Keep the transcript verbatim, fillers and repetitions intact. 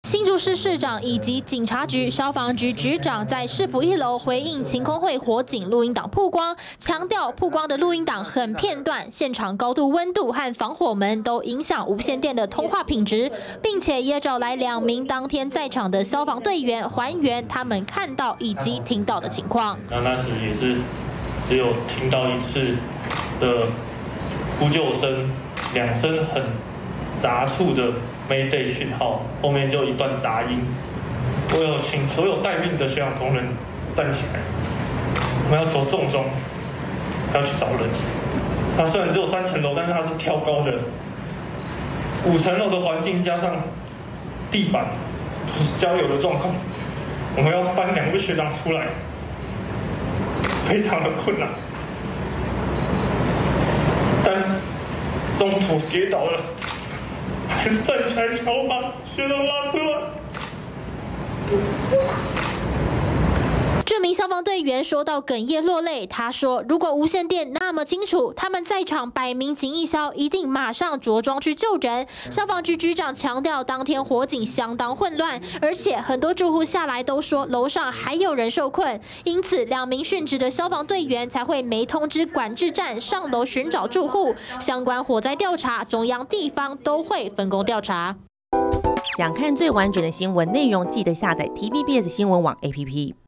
新竹市市长以及警察局、消防局局长在市府一楼回应晴空会火警录音档曝光，强调曝光的录音档很片段，现场高度温度和防火门都影响无线电的通话品质，并且也找来两名当天在场的消防队员还原他们看到以及听到的情况。 那那时也是只有听到一次的呼救声，两声很杂促的 Mayday 讯号，后面就一段杂音。我有请所有待命的消防同仁站起来，我们要走重装，要去找人。它虽然只有三层楼，但是它是挑高的，五层楼的环境加上地板都是焦油的状况，我们要搬两位学长出来，非常的困难。但是中途跌倒了。 还是站起来求把学长拉出来。 这名消防队员说到哽咽落泪。他说：“如果无线电那么清楚，他们在场百名警义消一定马上着装去救人。”消防局局长强调，当天火警相当混乱，而且很多住户下来都说楼上还有人受困，因此两名殉职的消防队员才会没通知管制站上楼寻找住户。相关火灾调查，中央地方都会分工调查。 想看最完整的新闻内容，记得下载 T V B S 新闻网 A P P。